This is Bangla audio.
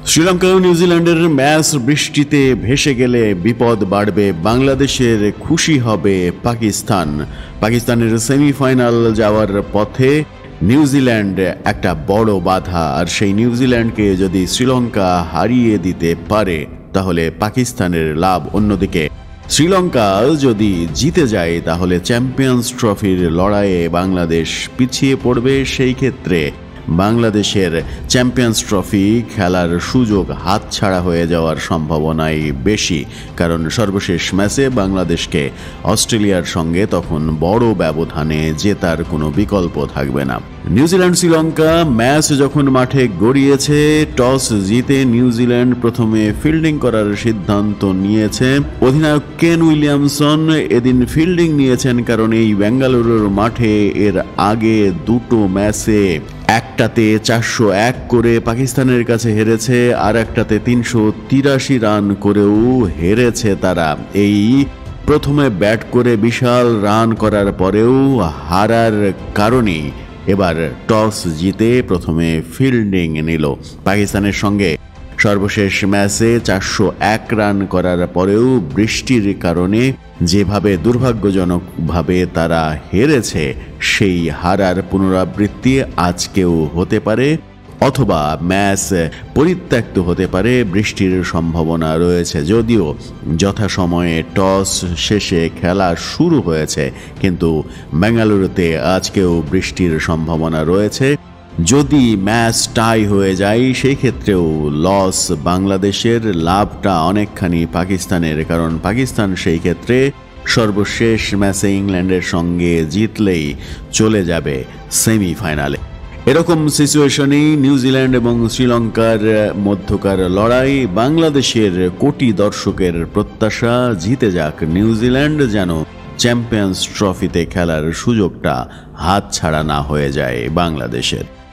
শ্রীলঙ্কা ও নিউজিল্যান্ডের ম্যাচ বৃষ্টিতে ভেসে গেলে বিপদ বাড়বে বাংলাদেশের, খুশি হবে পাকিস্তান। পাকিস্তানের সেমিফাইনাল যাওয়ার পথে নিউজিল্যান্ড একটা বড় বাধা, আর সেই নিউজিল্যান্ডকে যদি শ্রীলঙ্কা হারিয়ে দিতে পারে তাহলে পাকিস্তানের লাভ। অন্যদিকে শ্রীলঙ্কা যদি জিতে যায় তাহলে চ্যাম্পিয়ন্স ট্রফির লড়াইয়ে বাংলাদেশ পিছিয়ে পড়বে। সেই ক্ষেত্রে বাংলাদেশের চ্যাম্পিয়ন্স ট্রফি খেলার সুযোগ হাতছাড়া হয়ে যাওয়ার সম্ভাবনাই বেশি, কারণ সর্বশেষ ম্যাচে বাংলাদেশকে অস্ট্রেলিয়ার সঙ্গে তখন বড় ব্যবধানে জেতার কোনো বিকল্প থাকবে না। নিউজিল্যান্ড শ্রীলঙ্কা ম্যাচ যখন মাঠে গড়িয়েছে, টস জিতে নিউজিল্যান্ড প্রথমে ফিল্ডিং করার সিদ্ধান্ত নিয়েছে। অধিনায়ক কেন উইলিয়ামসন এদিন ফিল্ডিং নিয়েছেন, কারণ এই বেঙ্গালুরুর মাঠে এর আগে দুটো ম্যাচে একটাতে 401 করে পাকিস্তানের কাছে হেরেছে, আর একটাতে 383 রান করেও হেরেছে তারা। এই প্রথমে ব্যাট করে বিশাল রান করার পরেও হারার কারণেই এবার টস জিতে প্রথমে ফিল্ডিং নিল। পাকিস্তানের সঙ্গে সর্বশেষ ম্যাচে 401 রান করার পরেও বৃষ্টির কারণে যেভাবে দুর্ভাগ্যজনকভাবে তারা হেরেছে, সেই হারার পুনরাবৃত্তি আজকেও হতে পারে, অথবা ম্যাচ পরিত্যক্ত হতে পারে। বৃষ্টির সম্ভাবনা রয়েছে, যদিও যথাসময়ে টস শেষে খেলা শুরু হয়েছে, কিন্তু বেঙ্গালুরুতে আজকেও বৃষ্টির সম্ভাবনা রয়েছে। যদি ম্যাচ টাই হয়ে যায় সেই ক্ষেত্রেও লস বাংলাদেশের, লাভটা অনেকখানি পাকিস্তানের, কারণ পাকিস্তান সেই ক্ষেত্রে সর্বশেষ ম্যাচে ইংল্যান্ডের সঙ্গে জিতলেই চলে যাবে সেমিফাইনালে। এরকম সিচুয়েশনেই নিউজিল্যান্ড এবং শ্রীলঙ্কার মধ্যকার লড়াই। বাংলাদেশের কোটি দর্শকের প্রত্যাশা জিতে যাক নিউজিল্যান্ড, যেন চ্যাম্পিয়ন্স ট্রফিতে খেলার সুযোগটা হাতছাড়া না হয়ে যায় বাংলাদেশের।